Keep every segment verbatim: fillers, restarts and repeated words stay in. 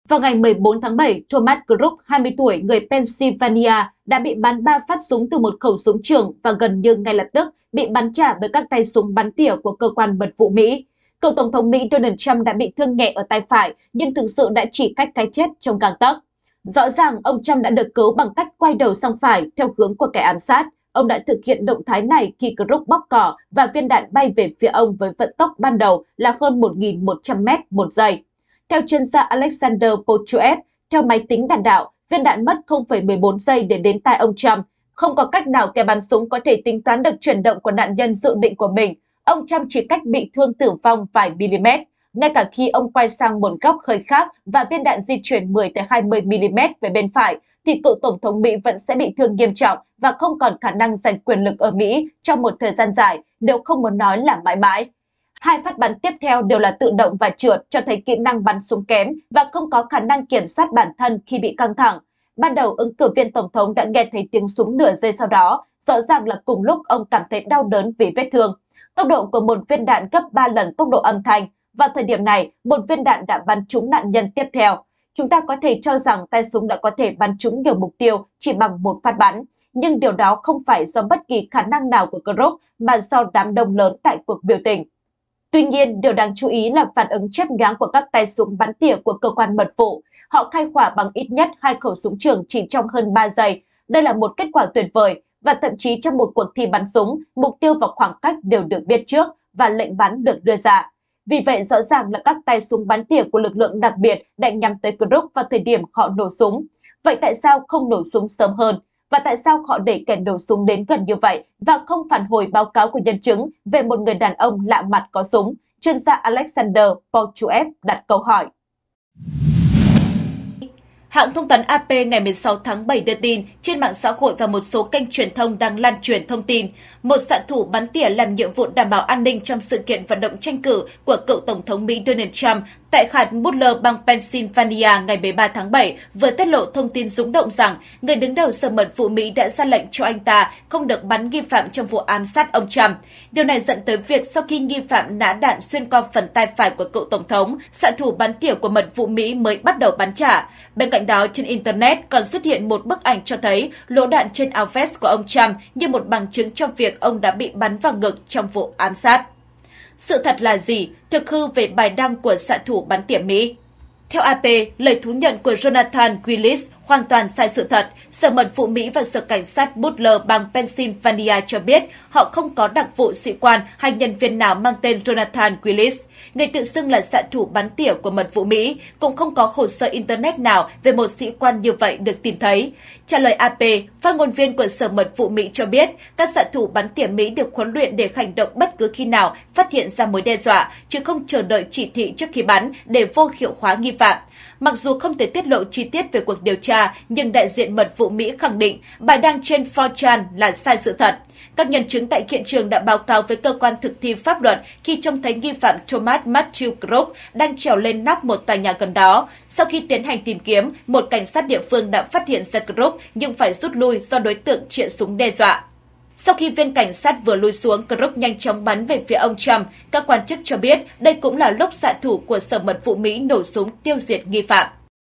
Vào ngày mười bốn tháng bảy, Thomas Crook, hai mươi tuổi, người Pennsylvania, đã bị bắn ba phát súng từ một khẩu súng trường và gần như ngay lập tức bị bắn trả bởi các tay súng bắn tỉa của cơ quan mật vụ Mỹ. Cựu Tổng thống Mỹ Donald Trump đã bị thương nhẹ ở tay phải, nhưng thực sự đã chỉ cách cái chết trong gang tấc. Rõ ràng, ông Trump đã được cứu bằng cách quay đầu sang phải theo hướng của kẻ ám sát. Ông đã thực hiện động thái này khi Crook bóc cỏ và viên đạn bay về phía ông với vận tốc ban đầu là hơn một nghìn một trăm mét một giây. Theo chuyên gia Alexander Pochuev, theo máy tính đạn đạo, viên đạn mất không phẩy mười bốn giây để đến tai ông Trump. Không có cách nào kẻ bắn súng có thể tính toán được chuyển động của nạn nhân dự định của mình. Ông Trump chỉ cách bị thương tử vong vài mm. Ngay cả khi ông quay sang một góc hơi khác và viên đạn di chuyển mười tới hai mươi mi-li-mét về bên phải, thì cựu Tổng thống Mỹ vẫn sẽ bị thương nghiêm trọng và không còn khả năng giành quyền lực ở Mỹ trong một thời gian dài, nếu không muốn nói là mãi mãi. Hai phát bắn tiếp theo đều là tự động và trượt, cho thấy kỹ năng bắn súng kém và không có khả năng kiểm soát bản thân khi bị căng thẳng. Ban đầu, ứng cử viên Tổng thống đã nghe thấy tiếng súng nửa giây sau đó, rõ ràng là cùng lúc ông cảm thấy đau đớn vì vết thương. Tốc độ của một viên đạn gấp ba lần tốc độ âm thanh. Vào thời điểm này, một viên đạn đã bắn trúng nạn nhân tiếp theo. Chúng ta có thể cho rằng tay súng đã có thể bắn trúng nhiều mục tiêu chỉ bằng một phát bắn. Nhưng điều đó không phải do bất kỳ khả năng nào của Crook mà do đám đông lớn tại cuộc biểu tình. Tuy nhiên, điều đáng chú ý là phản ứng chớp nhoáng của các tay súng bắn tỉa của cơ quan mật vụ. Họ khai hỏa bằng ít nhất hai khẩu súng trường chỉ trong hơn ba giây. Đây là một kết quả tuyệt vời, và thậm chí trong một cuộc thi bắn súng, mục tiêu và khoảng cách đều được biết trước và lệnh bắn được đưa ra. Vì vậy, rõ ràng là các tay súng bắn tỉa của lực lượng đặc biệt đã nhắm tới Crook vào thời điểm họ nổ súng. Vậy tại sao không nổ súng sớm hơn? Và tại sao họ để kẻ nổ súng đến gần như vậy và không phản hồi báo cáo của nhân chứng về một người đàn ông lạ mặt có súng? Chuyên gia Alexander Pochuev đặt câu hỏi. Hãng thông tấn a pê ngày mười sáu tháng bảy đưa tin, trên mạng xã hội và một số kênh truyền thông đang lan truyền thông tin, một xạ thủ bắn tỉa làm nhiệm vụ đảm bảo an ninh trong sự kiện vận động tranh cử của cựu Tổng thống Mỹ Donald Trump tại hạt Butler, bang Pennsylvania ngày mười ba tháng bảy vừa tiết lộ thông tin rúng động rằng người đứng đầu Sở Mật vụ Mỹ đã ra lệnh cho anh ta không được bắn nghi phạm trong vụ ám sát ông Trump. Điều này dẫn tới việc sau khi nghi phạm nã đạn xuyên qua phần tay phải của cựu Tổng thống, xạ thủ bắn tỉa của Mật vụ Mỹ mới bắt đầu bắn trả. Bên cạnh đó, trên Internet còn xuất hiện một bức ảnh cho thấy lỗ đạn trên áo vest của ông Trump như một bằng chứng cho việc ông đã bị bắn vào ngực trong vụ ám sát. Sự thật là gì? Thực hư về bài đăng của xạ thủ bắn tỉa Mỹ. Theo a pê, lời thú nhận của Jonathan Willis hoàn toàn sai sự thật. Sở Mật vụ Mỹ và Sở Cảnh sát Butler, bang Pennsylvania cho biết họ không có đặc vụ sĩ quan hay nhân viên nào mang tên Jonathan Willis. Người tự xưng là xạ thủ bắn tỉa của Mật vụ Mỹ, cũng không có hồ sơ Internet nào về một sĩ quan như vậy được tìm thấy. Trả lời a pê, phát ngôn viên của Sở Mật vụ Mỹ cho biết các xạ thủ bắn tỉa Mỹ được huấn luyện để hành động bất cứ khi nào phát hiện ra mối đe dọa, chứ không chờ đợi chỉ thị trước khi bắn để vô hiệu hóa nghi phạm. Mặc dù không thể tiết lộ chi tiết về cuộc điều tra, nhưng đại diện Mật vụ Mỹ khẳng định bài đăng trên four chan là sai sự thật. Các nhân chứng tại hiện trường đã báo cáo với cơ quan thực thi pháp luật khi trông thấy nghi phạm Thomas Matthew Crook đang trèo lên nóc một tòa nhà gần đó. Sau khi tiến hành tìm kiếm, một cảnh sát địa phương đã phát hiện ra Crook nhưng phải rút lui do đối tượng chĩa súng đe dọa. Sau khi viên cảnh sát vừa lui xuống, Crook nhanh chóng bắn về phía ông Trump. Các quan chức cho biết đây cũng là lúc xạ thủ của Sở Mật vụ Mỹ nổ súng tiêu diệt nghi phạm.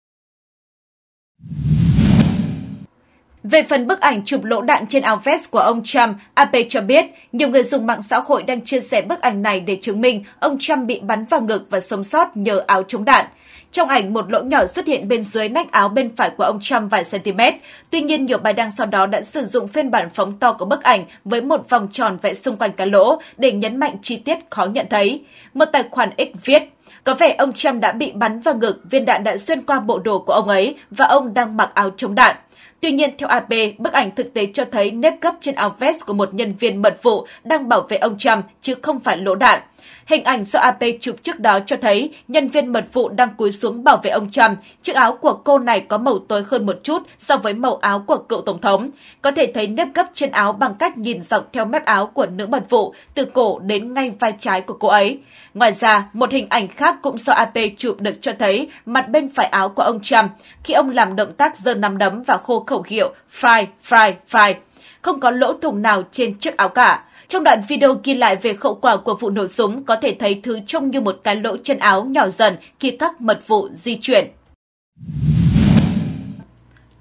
Về phần bức ảnh chụp lỗ đạn trên áo vest của ông Trump, a pê cho biết nhiều người dùng mạng xã hội đang chia sẻ bức ảnh này để chứng minh ông Trump bị bắn vào ngực và sống sót nhờ áo chống đạn. Trong ảnh, một lỗ nhỏ xuất hiện bên dưới nách áo bên phải của ông Trump vài cm. Tuy nhiên, nhiều bài đăng sau đó đã sử dụng phiên bản phóng to của bức ảnh với một vòng tròn vẽ xung quanh cái lỗ để nhấn mạnh chi tiết khó nhận thấy. Một tài khoản X viết, có vẻ ông Trump đã bị bắn vào ngực, viên đạn đã xuyên qua bộ đồ của ông ấy và ông đang mặc áo chống đạn. Tuy nhiên, theo a pê, bức ảnh thực tế cho thấy nếp gấp trên áo vest của một nhân viên mật vụ đang bảo vệ ông Trump, chứ không phải lỗ đạn. Hình ảnh do a pê chụp trước đó cho thấy nhân viên mật vụ đang cúi xuống bảo vệ ông Trump. Chiếc áo của cô này có màu tối hơn một chút so với màu áo của cựu Tổng thống. Có thể thấy nếp gấp trên áo bằng cách nhìn dọc theo mép áo của nữ mật vụ, từ cổ đến ngay vai trái của cô ấy. Ngoài ra, một hình ảnh khác cũng do a pê chụp được cho thấy mặt bên phải áo của ông Trump khi ông làm động tác giơ nắm đấm và hô khẩu hiệu Fry, Fry, Fry. Không có lỗ thủng nào trên chiếc áo cả. Trong đoạn video ghi lại về hậu quả của vụ nổ súng, có thể thấy thứ trông như một cái lỗ trên áo nhỏ dần khi các mật vụ di chuyển.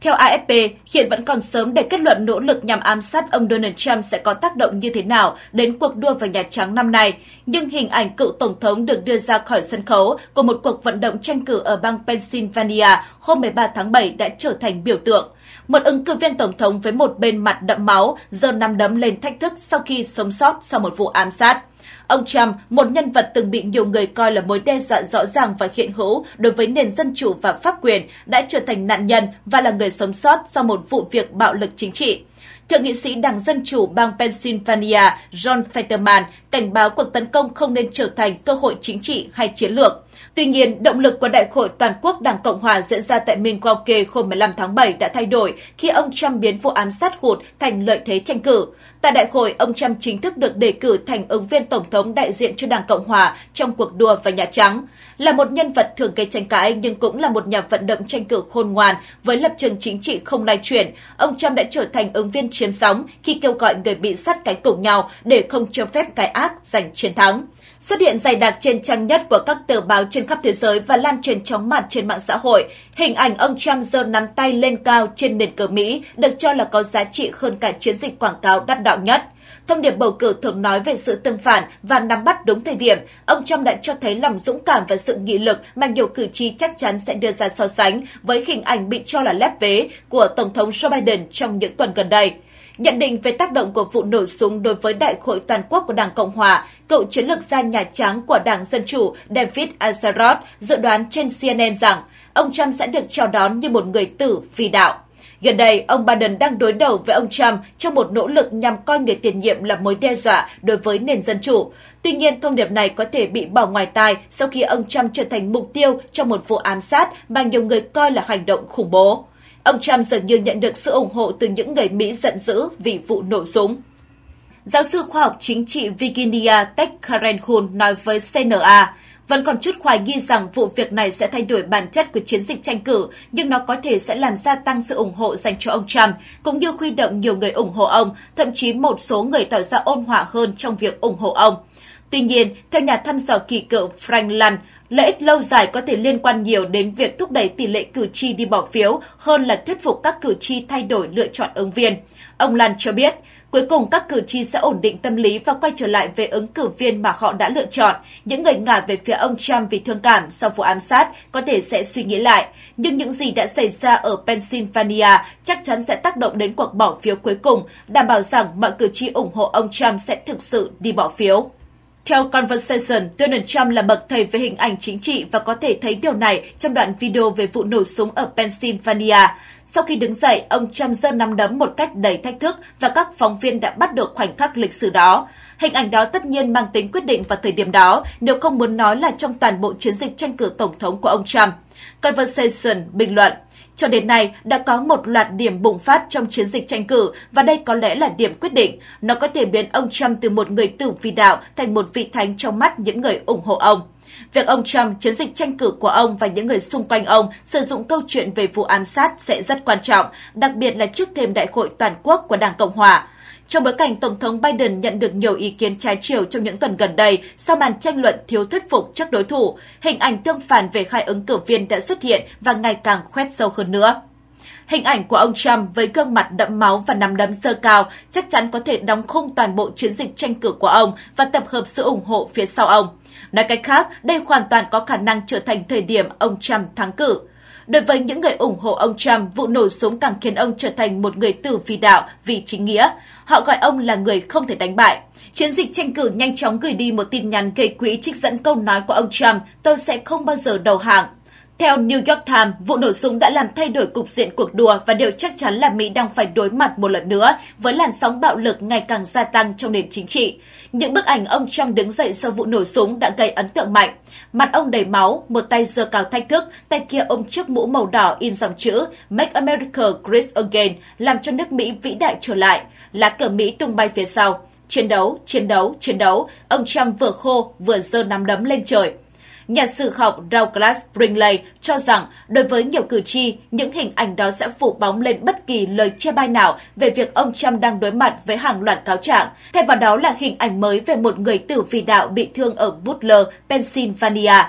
Theo A F P, hiện vẫn còn sớm để kết luận nỗ lực nhằm ám sát ông Donald Trump sẽ có tác động như thế nào đến cuộc đua vào Nhà Trắng năm nay, nhưng hình ảnh cựu Tổng thống được đưa ra khỏi sân khấu của một cuộc vận động tranh cử ở bang Pennsylvania hôm mười ba tháng bảy đã trở thành biểu tượng. Một ứng cử viên Tổng thống với một bên mặt đẫm máu, giơ nắm đấm lên thách thức sau khi sống sót sau một vụ ám sát. Ông Trump, một nhân vật từng bị nhiều người coi là mối đe dọa rõ ràng và hiện hữu đối với nền dân chủ và pháp quyền, đã trở thành nạn nhân và là người sống sót sau một vụ việc bạo lực chính trị. Thượng nghị sĩ Đảng Dân Chủ bang Pennsylvania John Fetterman cảnh báo cuộc tấn công không nên trở thành cơ hội chính trị hay chiến lược. Tuy nhiên, động lực của Đại hội Toàn quốc Đảng Cộng hòa diễn ra tại Milwaukee hôm mười lăm tháng bảy đã thay đổi khi ông Trump biến vụ ám sát hụt thành lợi thế tranh cử. Tại đại hội, ông Trump chính thức được đề cử thành ứng viên Tổng thống đại diện cho Đảng Cộng hòa trong cuộc đua vào Nhà Trắng. Là một nhân vật thường gây tranh cãi nhưng cũng là một nhà vận động tranh cử khôn ngoan với lập trường chính trị không lay chuyển, ông Trump đã trở thành ứng viên chiếm sóng khi kêu gọi người bị sát cánh cùng nhau để không cho phép cái ác giành chiến thắng. Xuất hiện dày đặc trên trang nhất của các tờ báo trên khắp thế giới và lan truyền chóng mặt trên mạng xã hội, hình ảnh ông Trump giơ nắm tay lên cao trên nền cờ Mỹ được cho là có giá trị hơn cả chiến dịch quảng cáo đắt đỏ nhất. Thông điệp bầu cử thường nói về sự tương phản và nắm bắt đúng thời điểm, ông Trump đã cho thấy lòng dũng cảm và sự nghị lực mà nhiều cử tri chắc chắn sẽ đưa ra so sánh với hình ảnh bị cho là lép vế của Tổng thống Joe Biden trong những tuần gần đây. Nhận định về tác động của vụ nổ súng đối với Đại hội Toàn quốc của Đảng Cộng hòa, cựu chiến lược gia Nhà Trắng của Đảng Dân Chủ David Axelrod dự đoán trên C N N rằng ông Trump sẽ được chào đón như một người tử vì đạo. Gần đây, ông Biden đang đối đầu với ông Trump trong một nỗ lực nhằm coi người tiền nhiệm là mối đe dọa đối với nền dân chủ. Tuy nhiên, thông điệp này có thể bị bỏ ngoài tai sau khi ông Trump trở thành mục tiêu trong một vụ ám sát mà nhiều người coi là hành động khủng bố. Ông Trump dường như nhận được sự ủng hộ từ những người Mỹ giận dữ vì vụ nổ súng. Giáo sư khoa học chính trị Virginia Tech Karen Kuhn nói với C N A, vẫn còn chút hoài nghi rằng vụ việc này sẽ thay đổi bản chất của chiến dịch tranh cử, nhưng nó có thể sẽ làm gia tăng sự ủng hộ dành cho ông Trump, cũng như huy động nhiều người ủng hộ ông, thậm chí một số người tỏ ra ôn hòa hơn trong việc ủng hộ ông. Tuy nhiên, theo nhà thăm dò kỳ cựu Frank Luntz, lợi ích lâu dài có thể liên quan nhiều đến việc thúc đẩy tỷ lệ cử tri đi bỏ phiếu hơn là thuyết phục các cử tri thay đổi lựa chọn ứng viên. Ông Luntz cho biết, cuối cùng các cử tri sẽ ổn định tâm lý và quay trở lại về ứng cử viên mà họ đã lựa chọn. Những người ngả về phía ông Trump vì thương cảm sau vụ ám sát có thể sẽ suy nghĩ lại. Nhưng những gì đã xảy ra ở Pennsylvania chắc chắn sẽ tác động đến cuộc bỏ phiếu cuối cùng, đảm bảo rằng mọi cử tri ủng hộ ông Trump sẽ thực sự đi bỏ phiếu. Theo Conversation, Donald Trump là bậc thầy về hình ảnh chính trị và có thể thấy điều này trong đoạn video về vụ nổ súng ở Pennsylvania. Sau khi đứng dậy, ông Trump giơ nắm đấm một cách đầy thách thức và các phóng viên đã bắt được khoảnh khắc lịch sử đó. Hình ảnh đó tất nhiên mang tính quyết định vào thời điểm đó, nếu không muốn nói là trong toàn bộ chiến dịch tranh cử tổng thống của ông Trump. Conversation bình luận, cho đến nay đã có một loạt điểm bùng phát trong chiến dịch tranh cử và đây có lẽ là điểm quyết định. Nó có thể biến ông Trump từ một người tử vì đạo thành một vị thánh trong mắt những người ủng hộ ông. Việc ông Trump, chiến dịch tranh cử của ông và những người xung quanh ông sử dụng câu chuyện về vụ ám sát sẽ rất quan trọng, đặc biệt là trước thềm Đại hội Toàn quốc của Đảng Cộng hòa. Trong bối cảnh Tổng thống Biden nhận được nhiều ý kiến trái chiều trong những tuần gần đây sau màn tranh luận thiếu thuyết phục trước đối thủ, hình ảnh tương phản về hai ứng cử viên đã xuất hiện và ngày càng khoét sâu hơn nữa. Hình ảnh của ông Trump với gương mặt đẫm máu và nắm đấm giơ cao chắc chắn có thể đóng khung toàn bộ chiến dịch tranh cử của ông và tập hợp sự ủng hộ phía sau ông. Nói cách khác, đây hoàn toàn có khả năng trở thành thời điểm ông Trump thắng cử. Đối với những người ủng hộ ông Trump, vụ nổ súng càng khiến ông trở thành một người tử vì đạo, vì chính nghĩa. Họ gọi ông là người không thể đánh bại. Chiến dịch tranh cử nhanh chóng gửi đi một tin nhắn gây quỹ trích dẫn câu nói của ông Trump, tôi sẽ không bao giờ đầu hàng. Theo New York Times, vụ nổ súng đã làm thay đổi cục diện cuộc đua và điều chắc chắn là Mỹ đang phải đối mặt một lần nữa với làn sóng bạo lực ngày càng gia tăng trong nền chính trị. Những bức ảnh ông Trump đứng dậy sau vụ nổ súng đã gây ấn tượng mạnh. Mặt ông đầy máu, một tay giơ cao thách thức, tay kia ôm chiếc mũ màu đỏ in dòng chữ Make America Great Again, làm cho nước Mỹ vĩ đại trở lại. Lá cờ Mỹ tung bay phía sau. Chiến đấu, chiến đấu, chiến đấu. Ông Trump vừa khô vừa giơ nắm đấm lên trời. Nhà sử học Douglas Brinkley cho rằng đối với nhiều cử tri, những hình ảnh đó sẽ phủ bóng lên bất kỳ lời chê bai nào về việc ông Trump đang đối mặt với hàng loạt cáo trạng. Thay vào đó là hình ảnh mới về một người tử vì đạo bị thương ở Butler, Pennsylvania.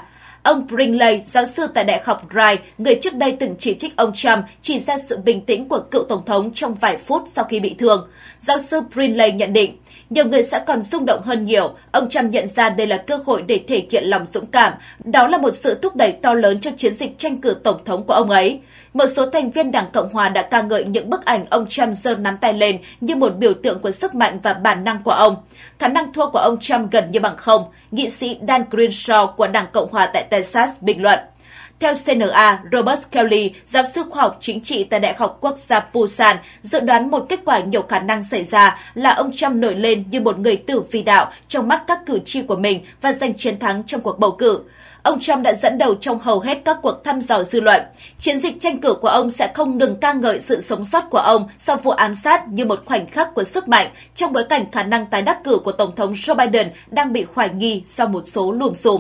Ông Brinkley, giáo sư tại Đại học Rice, người trước đây từng chỉ trích ông Trump, chỉ ra sự bình tĩnh của cựu Tổng thống trong vài phút sau khi bị thương. Giáo sư Brinkley nhận định, nhiều người sẽ còn rung động hơn nhiều. Ông Trump nhận ra đây là cơ hội để thể hiện lòng dũng cảm. Đó là một sự thúc đẩy to lớn cho chiến dịch tranh cử Tổng thống của ông ấy. Một số thành viên Đảng Cộng Hòa đã ca ngợi những bức ảnh ông Trump giơ nắm tay lên như một biểu tượng của sức mạnh và bản năng của ông. Khả năng thua của ông Trump gần như bằng không, nghị sĩ Dan Crenshaw của Đảng Cộng Hòa tại Texas bình luận. Theo xê en a, Robert Kelly, giáo sư khoa học chính trị tại Đại học Quốc gia Busan, dự đoán một kết quả nhiều khả năng xảy ra là ông Trump nổi lên như một người tử phi đạo trong mắt các cử tri của mình và giành chiến thắng trong cuộc bầu cử. Ông Trump đã dẫn đầu trong hầu hết các cuộc thăm dò dư luận. Chiến dịch tranh cử của ông sẽ không ngừng ca ngợi sự sống sót của ông sau vụ ám sát như một khoảnh khắc của sức mạnh trong bối cảnh khả năng tái đắc cử của Tổng thống Joe Biden đang bị hoài nghi sau một số lùm xùm.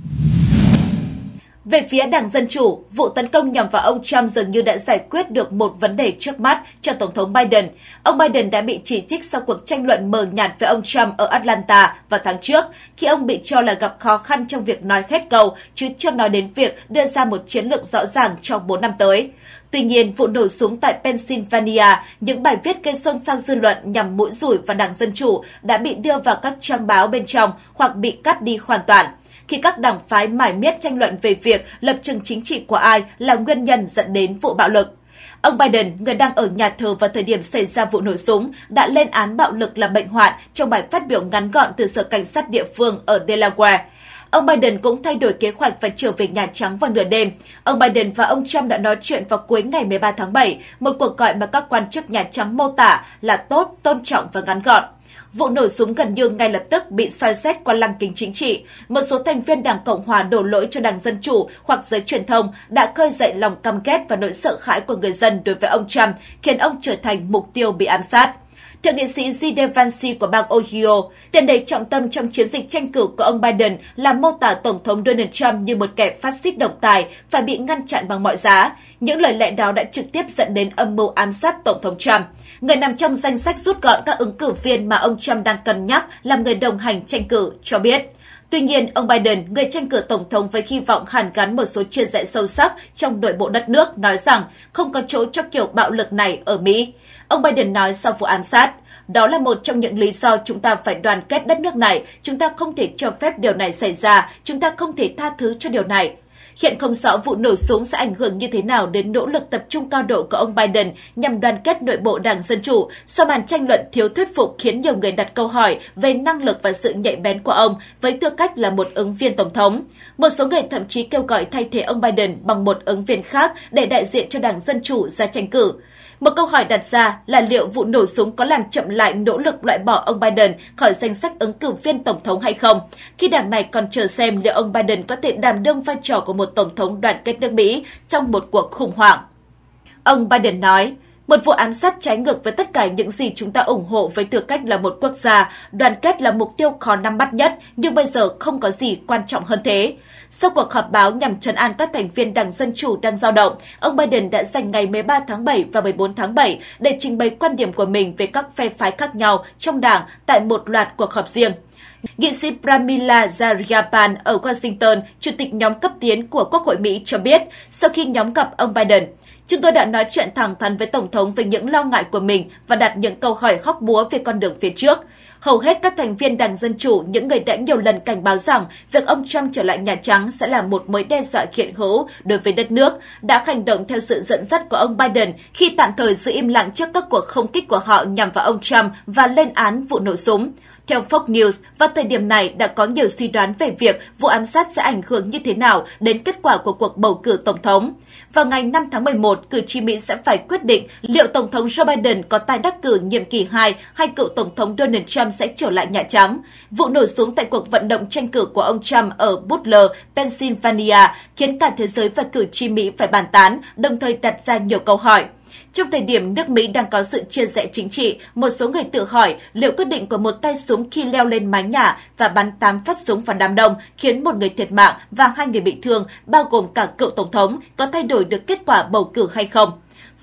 Về phía Đảng Dân Chủ, vụ tấn công nhằm vào ông Trump dường như đã giải quyết được một vấn đề trước mắt cho Tổng thống Biden. Ông Biden đã bị chỉ trích sau cuộc tranh luận mờ nhạt với ông Trump ở Atlanta vào tháng trước, khi ông bị cho là gặp khó khăn trong việc nói hết câu, chứ chưa nói đến việc đưa ra một chiến lược rõ ràng trong bốn năm tới. Tuy nhiên, vụ nổ súng tại Pennsylvania, những bài viết gây xôn xao dư luận nhằm mũi dùi vào Đảng Dân Chủ đã bị đưa vào các trang báo bên trong hoặc bị cắt đi hoàn toàn, khi các đảng phái mải miết tranh luận về việc lập trường chính trị của ai là nguyên nhân dẫn đến vụ bạo lực. Ông Biden, người đang ở nhà thờ vào thời điểm xảy ra vụ nổ súng, đã lên án bạo lực là bệnh hoạn trong bài phát biểu ngắn gọn từ sở cảnh sát địa phương ở Delaware. Ông Biden cũng thay đổi kế hoạch và trở về Nhà Trắng vào nửa đêm. Ông Biden và ông Trump đã nói chuyện vào cuối ngày mười ba tháng bảy, một cuộc gọi mà các quan chức Nhà Trắng mô tả là tốt, tôn trọng và ngắn gọn. Vụ nổ súng gần như ngay lập tức bị soi xét qua lăng kính chính trị. Một số thành viên Đảng Cộng Hòa đổ lỗi cho Đảng Dân Chủ hoặc giới truyền thông đã khơi dậy lòng căm ghét và nỗi sợ hãi của người dân đối với ông Trump, khiến ông trở thành mục tiêu bị ám sát. Thượng nghị sĩ J D Vance của bang Ohio, tiền đề trọng tâm trong chiến dịch tranh cử của ông Biden là mô tả Tổng thống Donald Trump như một kẻ phát xít độc tài phải bị ngăn chặn bằng mọi giá. Những lời lẽ đó đã trực tiếp dẫn đến âm mưu ám sát Tổng thống Trump. Người nằm trong danh sách rút gọn các ứng cử viên mà ông Trump đang cân nhắc làm người đồng hành tranh cử, cho biết. Tuy nhiên, ông Biden, người tranh cử Tổng thống với hy vọng hàn gắn một số chia rẽ sâu sắc trong nội bộ đất nước, nói rằng không có chỗ cho kiểu bạo lực này ở Mỹ. Ông Biden nói sau vụ ám sát, đó là một trong những lý do chúng ta phải đoàn kết đất nước này, chúng ta không thể cho phép điều này xảy ra, chúng ta không thể tha thứ cho điều này. Hiện không rõ vụ nổ súng sẽ ảnh hưởng như thế nào đến nỗ lực tập trung cao độ của ông Biden nhằm đoàn kết nội bộ Đảng Dân Chủ sau màn tranh luận thiếu thuyết phục khiến nhiều người đặt câu hỏi về năng lực và sự nhạy bén của ông với tư cách là một ứng viên Tổng thống. Một số người thậm chí kêu gọi thay thế ông Biden bằng một ứng viên khác để đại diện cho Đảng Dân Chủ ra tranh cử. Một câu hỏi đặt ra là liệu vụ nổ súng có làm chậm lại nỗ lực loại bỏ ông Biden khỏi danh sách ứng cử viên Tổng thống hay không, khi đảng này còn chờ xem liệu ông Biden có thể đảm đương vai trò của một Tổng thống đoàn kết nước Mỹ trong một cuộc khủng hoảng. Ông Biden nói, một vụ ám sát trái ngược với tất cả những gì chúng ta ủng hộ với tư cách là một quốc gia, đoàn kết là mục tiêu khó nắm bắt nhất, nhưng bây giờ không có gì quan trọng hơn thế. Sau cuộc họp báo nhằm trấn an các thành viên Đảng Dân Chủ đang dao động, ông Biden đã dành ngày mười ba tháng bảy và mười bốn tháng bảy để trình bày quan điểm của mình về các phe phái khác nhau trong đảng tại một loạt cuộc họp riêng. Nghị sĩ Pramila Jayapal ở Washington, chủ tịch nhóm cấp tiến của Quốc hội Mỹ cho biết, sau khi nhóm gặp ông Biden, chúng tôi đã nói chuyện thẳng thắn với Tổng thống về những lo ngại của mình và đặt những câu hỏi hóc búa về con đường phía trước. Hầu hết các thành viên Đảng Dân Chủ, những người đã nhiều lần cảnh báo rằng việc ông Trump trở lại Nhà Trắng sẽ là một mối đe dọa hiện hữu đối với đất nước, đã hành động theo sự dẫn dắt của ông Biden khi tạm thời giữ im lặng trước các cuộc không kích của họ nhằm vào ông Trump và lên án vụ nổ súng. Theo Fox News, vào thời điểm này đã có nhiều suy đoán về việc vụ ám sát sẽ ảnh hưởng như thế nào đến kết quả của cuộc bầu cử Tổng thống. Vào ngày năm tháng mười một, cử tri Mỹ sẽ phải quyết định liệu Tổng thống Joe Biden có tái đắc cử nhiệm kỳ hai hay cựu Tổng thống Donald Trump sẽ trở lại Nhà Trắng. Vụ nổ súng tại cuộc vận động tranh cử của ông Trump ở Butler, Pennsylvania khiến cả thế giới và cử tri Mỹ phải bàn tán, đồng thời đặt ra nhiều câu hỏi. Trong thời điểm nước Mỹ đang có sự chia rẽ chính trị, một số người tự hỏi liệu quyết định của một tay súng khi leo lên mái nhà và bắn tám phát súng vào đám đông khiến một người thiệt mạng và hai người bị thương, bao gồm cả cựu Tổng thống, có thay đổi được kết quả bầu cử hay không.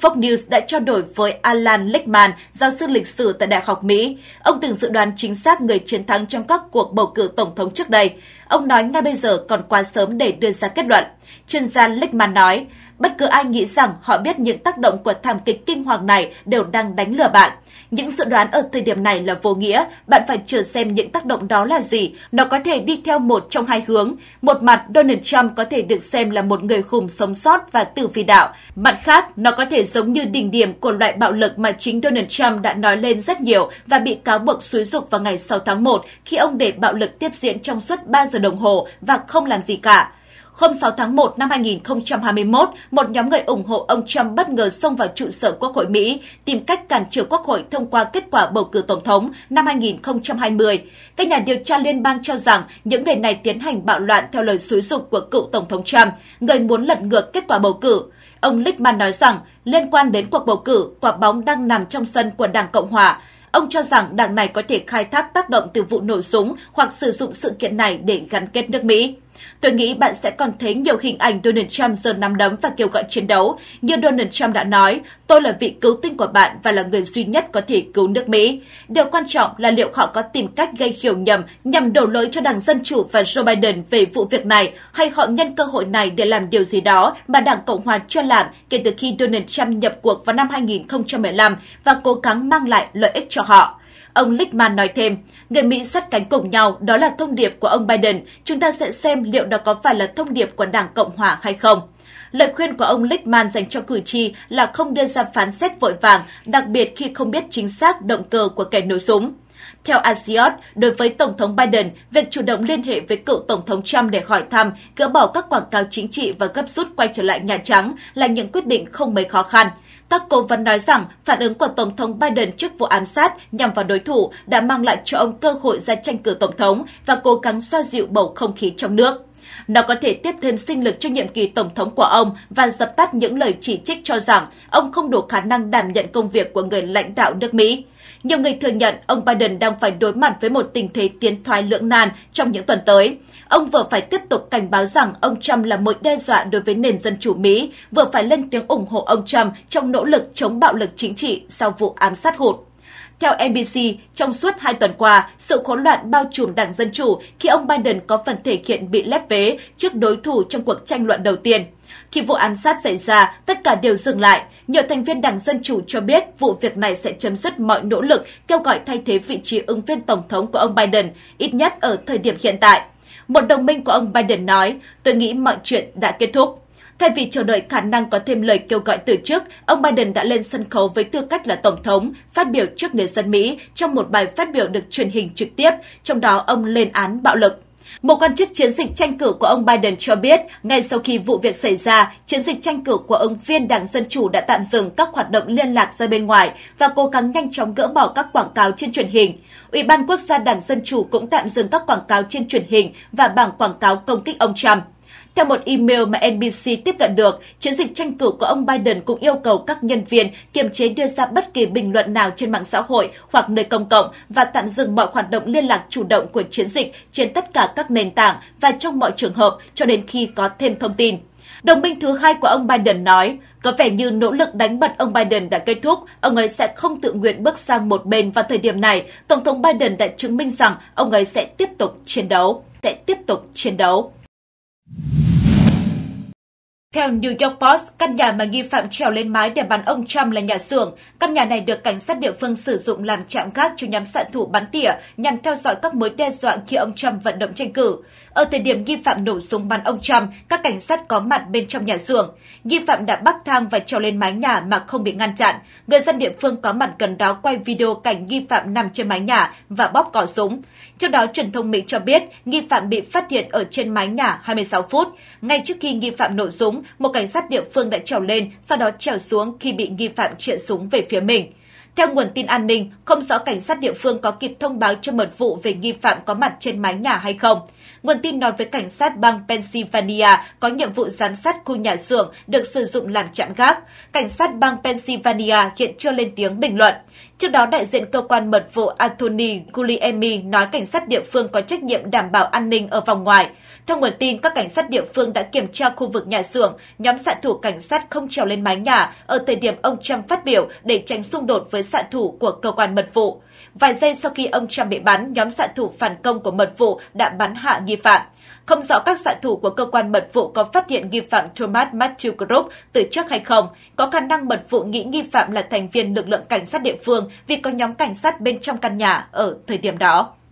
Fox News đã trao đổi với Alan Lichtman, giáo sư lịch sử tại Đại học Mỹ. Ông từng dự đoán chính xác người chiến thắng trong các cuộc bầu cử tổng thống trước đây. Ông nói ngay bây giờ còn quá sớm để đưa ra kết luận. Chuyên gia Lichtman nói, bất cứ ai nghĩ rằng họ biết những tác động của thảm kịch kinh hoàng này đều đang đánh lừa bạn. Những dự đoán ở thời điểm này là vô nghĩa, bạn phải chờ xem những tác động đó là gì. Nó có thể đi theo một trong hai hướng. Một mặt, Donald Trump có thể được xem là một người khủng sống sót và tử phi đạo. Mặt khác, nó có thể giống như đỉnh điểm của loại bạo lực mà chính Donald Trump đã nói lên rất nhiều và bị cáo buộc xúi giục vào ngày sáu tháng một khi ông để bạo lực tiếp diễn trong suốt ba giờ đồng hồ và không làm gì cả. Hôm sáu tháng một năm hai nghìn không trăm hai mươi mốt, một nhóm người ủng hộ ông Trump bất ngờ xông vào trụ sở Quốc hội Mỹ, tìm cách cản trở Quốc hội thông qua kết quả bầu cử tổng thống năm hai nghìn không trăm hai mươi. Các nhà điều tra liên bang cho rằng những người này tiến hành bạo loạn theo lời xúi giục của cựu Tổng thống Trump, người muốn lật ngược kết quả bầu cử. Ông Lichtman nói rằng, liên quan đến cuộc bầu cử, quả bóng đang nằm trong sân của Đảng Cộng Hòa. Ông cho rằng đảng này có thể khai thác tác động từ vụ nổ súng hoặc sử dụng sự kiện này để gắn kết nước Mỹ. Tôi nghĩ bạn sẽ còn thấy nhiều hình ảnh Donald Trump giơ nắm đấm và kêu gọi chiến đấu. Như Donald Trump đã nói, tôi là vị cứu tinh của bạn và là người duy nhất có thể cứu nước Mỹ. Điều quan trọng là liệu họ có tìm cách gây hiểu nhầm nhằm đổ lỗi cho Đảng Dân Chủ và Joe Biden về vụ việc này, hay họ nhân cơ hội này để làm điều gì đó mà Đảng Cộng Hòa chưa làm kể từ khi Donald Trump nhập cuộc vào năm hai nghìn không trăm mười lăm và cố gắng mang lại lợi ích cho họ. Ông Lichtman nói thêm, người Mỹ sát cánh cùng nhau, đó là thông điệp của ông Biden. Chúng ta sẽ xem liệu đó có phải là thông điệp của Đảng Cộng Hòa hay không. Lời khuyên của ông Lichtman dành cho cử tri là không đưa ra phán xét vội vàng, đặc biệt khi không biết chính xác động cơ của kẻ nổ súng. Theo Axios, đối với Tổng thống Biden, việc chủ động liên hệ với cựu Tổng thống Trump để hỏi thăm, gỡ bỏ các quảng cáo chính trị và gấp rút quay trở lại Nhà Trắng là những quyết định không mấy khó khăn. Các cố vấn nói rằng phản ứng của Tổng thống Biden trước vụ ám sát nhằm vào đối thủ đã mang lại cho ông cơ hội ra tranh cử Tổng thống và cố gắng xoa dịu bầu không khí trong nước. Nó có thể tiếp thêm sinh lực cho nhiệm kỳ Tổng thống của ông và dập tắt những lời chỉ trích cho rằng ông không đủ khả năng đảm nhận công việc của người lãnh đạo nước Mỹ. Nhiều người thừa nhận ông Biden đang phải đối mặt với một tình thế tiến thoái lưỡng nan trong những tuần tới. Ông vừa phải tiếp tục cảnh báo rằng ông Trump là mối đe dọa đối với nền dân chủ Mỹ, vừa phải lên tiếng ủng hộ ông Trump trong nỗ lực chống bạo lực chính trị sau vụ ám sát hụt. Theo en bê xê, trong suốt hai tuần qua, sự hỗn loạn bao trùm Đảng Dân Chủ khi ông Biden có phần thể hiện bị lép vế trước đối thủ trong cuộc tranh luận đầu tiên. Khi vụ ám sát xảy ra, tất cả đều dừng lại. Nhiều thành viên Đảng Dân Chủ cho biết vụ việc này sẽ chấm dứt mọi nỗ lực kêu gọi thay thế vị trí ứng viên Tổng thống của ông Biden, ít nhất ở thời điểm hiện tại. Một đồng minh của ông Biden nói, tôi nghĩ mọi chuyện đã kết thúc. Thay vì chờ đợi khả năng có thêm lời kêu gọi từ chức, ông Biden đã lên sân khấu với tư cách là Tổng thống, phát biểu trước người dân Mỹ trong một bài phát biểu được truyền hình trực tiếp, trong đó ông lên án bạo lực. Một quan chức chiến dịch tranh cử của ông Biden cho biết, ngay sau khi vụ việc xảy ra, chiến dịch tranh cử của ứng viên Đảng Dân Chủ đã tạm dừng các hoạt động liên lạc ra bên ngoài và cố gắng nhanh chóng gỡ bỏ các quảng cáo trên truyền hình. Ủy ban Quốc gia Đảng Dân Chủ cũng tạm dừng các quảng cáo trên truyền hình và bảng quảng cáo công kích ông Trump. Theo một email mà en bê xê tiếp cận được, chiến dịch tranh cử của ông Biden cũng yêu cầu các nhân viên kiềm chế đưa ra bất kỳ bình luận nào trên mạng xã hội hoặc nơi công cộng và tạm dừng mọi hoạt động liên lạc chủ động của chiến dịch trên tất cả các nền tảng và trong mọi trường hợp cho đến khi có thêm thông tin. Đồng minh thứ hai của ông Biden nói, có vẻ như nỗ lực đánh bật ông Biden đã kết thúc, ông ấy sẽ không tự nguyện bước sang một bên vào thời điểm này. Tổng thống Biden đã chứng minh rằng ông ấy sẽ tiếp tục chiến đấu, sẽ tiếp tục chiến đấu. Theo New York Post, căn nhà mà nghi phạm trèo lên mái để bắn ông Trump là nhà xưởng. Căn nhà này được cảnh sát địa phương sử dụng làm trạm gác cho nhóm xạ thủ bắn tỉa nhằm theo dõi các mối đe dọa khi ông Trump vận động tranh cử. Ở thời điểm nghi phạm nổ súng bắn ông Trump, các cảnh sát có mặt bên trong nhà xưởng. Nghi phạm đã bắc thang và trèo lên mái nhà mà không bị ngăn chặn. Người dân địa phương có mặt gần đó quay video cảnh nghi phạm nằm trên mái nhà và bóp cò súng. Trước đó, truyền thông Mỹ cho biết nghi phạm bị phát hiện ở trên mái nhà hai mươi sáu phút. Ngay trước khi nghi phạm nổ súng, một cảnh sát địa phương đã trèo lên, sau đó trèo xuống khi bị nghi phạm chĩa súng về phía mình. Theo nguồn tin an ninh, không rõ cảnh sát địa phương có kịp thông báo cho mật vụ về nghi phạm có mặt trên mái nhà hay không. Nguồn tin nói với cảnh sát bang Pennsylvania có nhiệm vụ giám sát khu nhà xưởng được sử dụng làm trạm gác. Cảnh sát bang Pennsylvania hiện chưa lên tiếng bình luận. Trước đó, đại diện cơ quan mật vụ Anthony Guglielmi nói cảnh sát địa phương có trách nhiệm đảm bảo an ninh ở vòng ngoài. Theo nguồn tin, các cảnh sát địa phương đã kiểm tra khu vực nhà xưởng, nhóm xạ thủ cảnh sát không trèo lên mái nhà ở thời điểm ông Trump phát biểu để tránh xung đột với xạ thủ của cơ quan mật vụ. Vài giây sau khi ông Trump bị bắn, nhóm xạ thủ phản công của mật vụ đã bắn hạ nghi phạm. Không rõ các xạ thủ của cơ quan mật vụ có phát hiện nghi phạm Thomas Matthew Group từ trước hay không. Có khả năng mật vụ nghĩ nghi phạm là thành viên lực lượng cảnh sát địa phương vì có nhóm cảnh sát bên trong căn nhà ở thời điểm đó.